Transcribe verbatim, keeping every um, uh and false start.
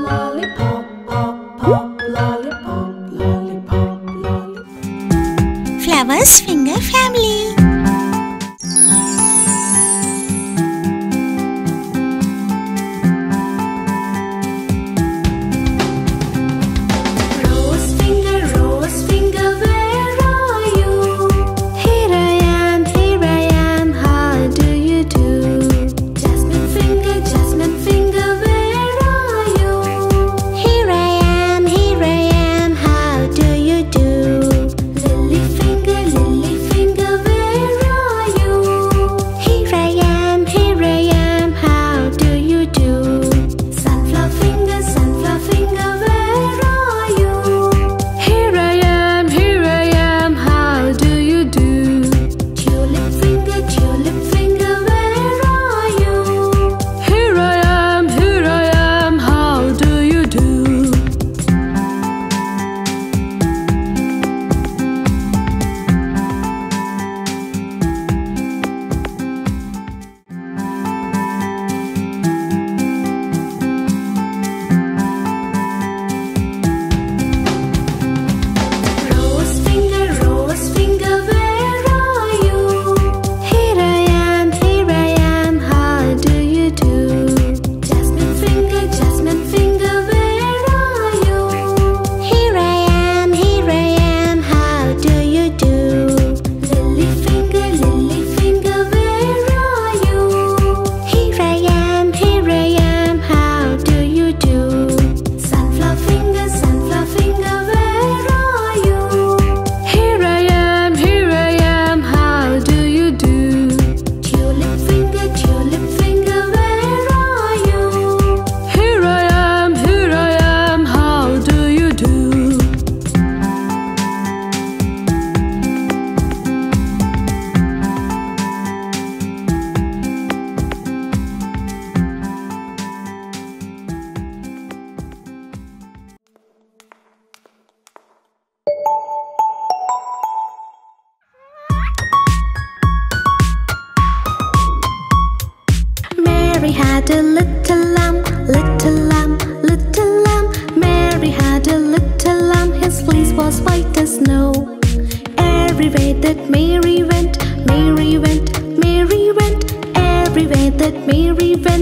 lollipop, pop, pop, lollipop, lollipop, lollipop. Flowers Finger Family. Mary had a little lamb, little lamb, little lamb. Mary had a little lamb, his fleece was white as snow. Everywhere that Mary went, Mary went, Mary went. Everywhere that Mary went,